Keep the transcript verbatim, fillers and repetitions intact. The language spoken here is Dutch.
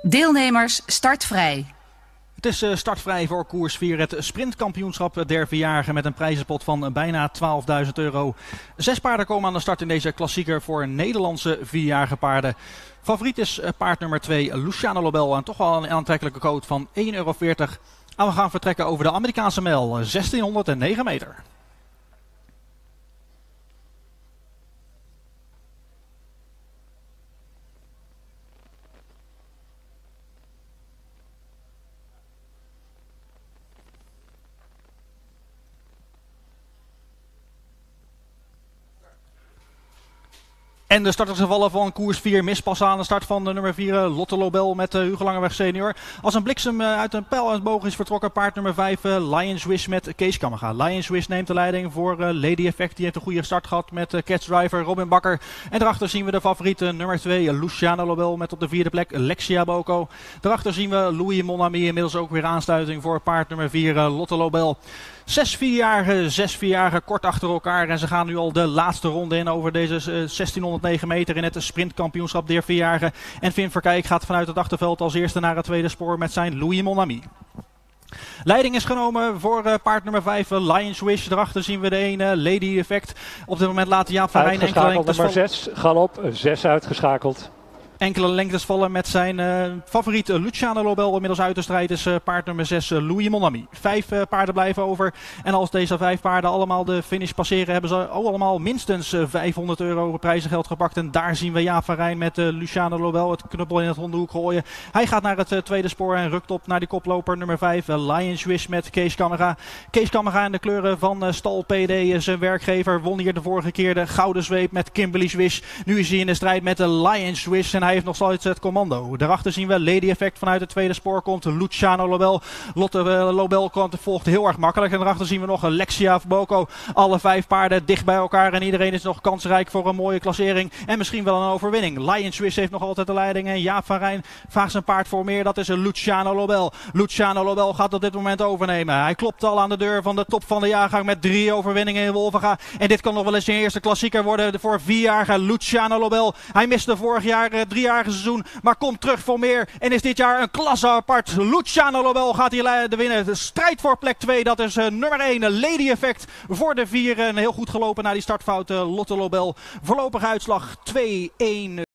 Deelnemers startvrij. Het is startvrij voor koers vier, het sprintkampioenschap der vierjarigen met een prijzenpot van bijna twaalfduizend euro. Zes paarden komen aan de start in deze klassieker voor Nederlandse vierjarige paarden. Favoriet is paard nummer twee, Luciano Lobel, en toch wel een aantrekkelijke quote van één euro veertig. En we gaan vertrekken over de Amerikaanse mijl, zestienhonderdnegen meter. En de startersgevallen van koers vier, mispassen aan de start van de nummer vier, Lotte Lobel met uh, Hugo Langeweg senior. Als een bliksem uh, uit een pijl en boog is vertrokken paard nummer vijf, uh, Lion Swiss met Kees Kammerga. Lion Swiss neemt de leiding voor uh, Lady Effect, die heeft een goede start gehad met uh, Catch Driver, Robin Bakker. En daarachter zien we de favoriete nummer twee, Luciano Lobel met op de vierde plek Lexia Boko. Daarachter zien we Louis Monami, inmiddels ook weer aansluiting voor paard nummer vier, uh, Lotte Lobel. Zes vierjarigen, zes vierjarigen kort achter elkaar en ze gaan nu al de laatste ronde in over deze uh, zestienhonderdnegen meter in het sprintkampioenschap der vierjarigen. En Finn Verkijk gaat vanuit het achterveld als eerste naar het tweede spoor met zijn Louis Monami. Leiding is genomen voor uh, paard nummer vijf, uh, Lion Swiss. Daarachter zien we de ene, Lady Effect. Op dit moment laat Jaap van Rijn enkele lengtes nummer zes, galop, zes uitgeschakeld. Enkele lengtes vallen met zijn uh, favoriet uh, Luciano Lobel. Inmiddels uit de strijd is uh, paard nummer zes, uh, Louis Monami. Vijf uh, paarden blijven over. En als deze vijf paarden allemaal de finish passeren, hebben ze allemaal minstens uh, vijfhonderd euro prijzengeld gepakt. En daar zien we Jaap van Rijn met uh, Luciano Lobel het knuppel in het hondenhoek gooien. Hij gaat naar het uh, tweede spoor en rukt op naar die koploper nummer vijf, uh, Lion Swiss met Kees Kammerga. Kees Kammerga in de kleuren van uh, Stal P D, uh, zijn werkgever, won hier de vorige keer de gouden zweep met Kimberly Swiss. Nu is hij in de strijd met de Lion Swiss en hij heeft nog steeds het commando. Daarachter zien we Lady Effect vanuit het tweede spoor komt Luciano Lobel. Lotte uh, Lobel komt, volgt heel erg makkelijk. En daarachter zien we nog Lexia Boko. Alle vijf paarden dicht bij elkaar en iedereen is nog kansrijk voor een mooie klassering. En misschien wel een overwinning. Lion Swiss heeft nog altijd de leiding en Jaap van Rijn vraagt zijn paard voor meer. Dat is Luciano Lobel. Luciano Lobel gaat op dit moment overnemen. Hij klopt al aan de deur van de top van de jaargang met drie overwinningen in Wolvenga. En dit kan nog wel eens zijn eerste klassieker worden voor vierjarige Luciano Lobel. Hij miste vorig jaar uh, driejarige seizoen, maar komt terug voor meer en is dit jaar een klasse apart. Luciano Lobel gaat hier de winnen. De strijd voor plek twee, dat is uh, nummer één, Lady Effect voor de vier. En heel goed gelopen na die startfout, uh, Lotte Lobel. Voorlopige uitslag twee één.